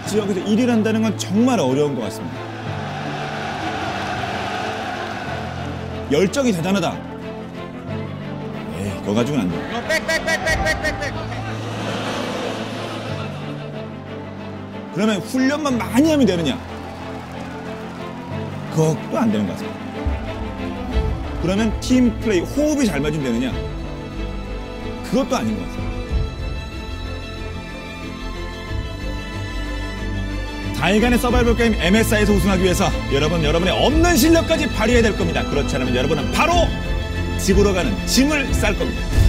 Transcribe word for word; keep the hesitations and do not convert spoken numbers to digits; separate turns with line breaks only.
지역에서 일 위를 한다는 건 정말 어려운 것 같습니다. 열정이 대단하다. 에이, 그거 가지고는 안 돼.
백백백백백백백.
그러면 훈련만 많이 하면 되느냐? 그것도 안 되는 것 같습니다. 그러면 팀 플레이, 호흡이 잘 맞으면 되느냐? 그것도 아닌 것 같습니다. 다일간의 서바이벌 게임 엠에스아이에서 우승하기 위해서 여러분, 여러분의 없는 실력까지 발휘해야 될 겁니다. 그렇지 않으면 여러분은 바로 집으로 가는 짐을 쌀 겁니다.